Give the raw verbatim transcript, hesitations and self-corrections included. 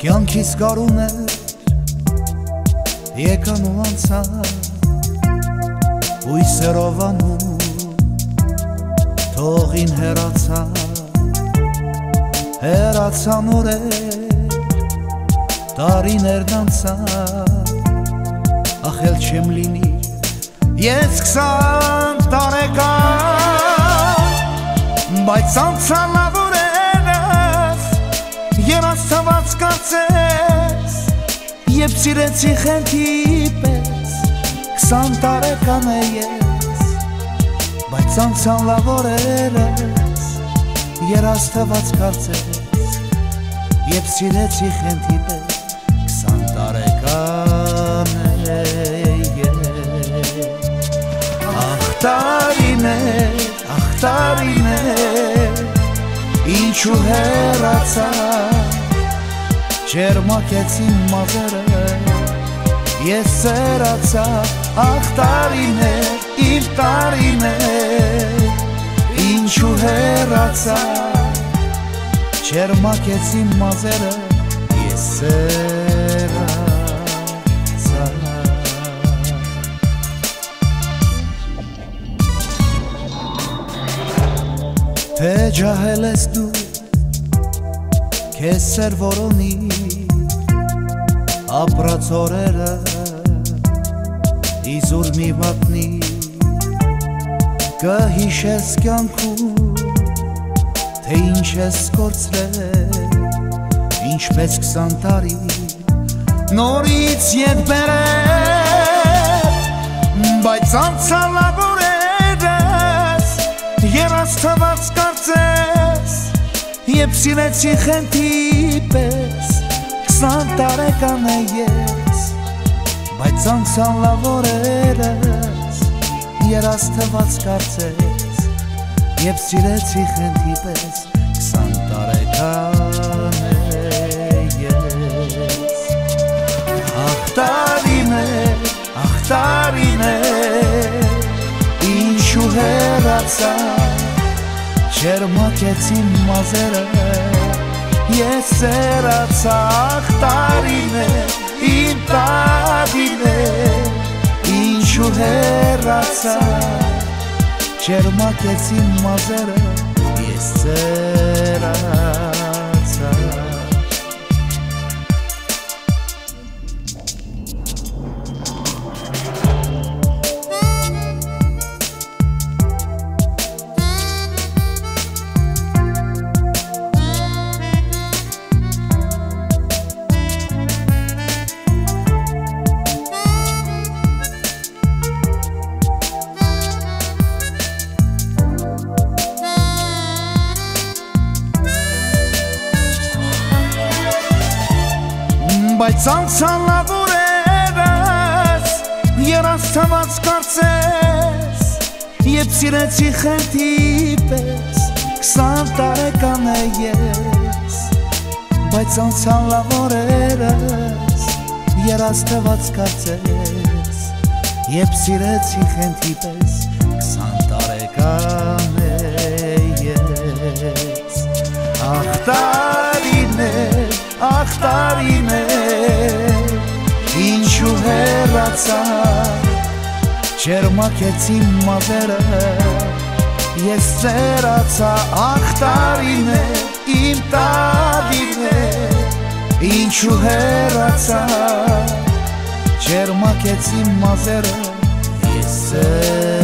Կյանքիս գարուներ եկան ու անցան, հույսերով անում թողին հեռացան, հեռացան օրեր, տարիներն անցան, ախել չեմ լինի ես քսան տարեկան, բայց անցան լավ օրերս, երազցված կարծես, Եվ սիրեցի խենթի պես, քսան տարեկան է ես, բայց անցան լավ օրերս, երազցված կարծես, Եվ սիրեցի խենթի պես, քսան տարեկան է ես, Ախ տարիներ, ախ տարիներ, ինչու հեռացա, Չերմակեցին մազերը, ես սերացա, ախ տարիներ, իմ տարիներ, ինչու հեռացա, չերմակեցին մազերը, ես սերացա։ Թե ջահել ես դու, քեզ սեր որոնի, ապրած օրերը իզուր մի վատնի, կհիշես կյանքում, թե ինչ ես կորցրել, ինչպես քսան տարի, նորից ետ բերել, բայց անցան լավ օրերս, երազցված կարծես, Եվ սիրեցի խենթի պես, քսան տարեկան է ես, բայց անցան լավ օրերս, երազցված կարծես, Եվ սիրեցի խենթի պես, քսան տարեկան է ես, Ախ տարիներ, ախ տարիներ, ինչու հեռացա, Չերմակեցին մազերը, ես սերացա, ախ տարիներ, իմ տարիներ, ինչու հեռացա, Չերմակեցին մազերը, ես սերացա։ Բայց անցան լավ օրերս, երազցված կարծես, Եվ սիրեցի խենթի պես, քսան տարեկան է ես, բայց անցան լավ օրերս, երազցված կարծես, Եվ սիրեցի խենթի պես, քսան տարեկան է ես, Ախ տարիներ, ախ տարիներ, ինչու հեռացա, չերմակեցին մազերը, ես սերացա, ախ տարիներ, իմ տարիներ, ինչու հեռացա, չերմակեցին մազերը, ես սերացա։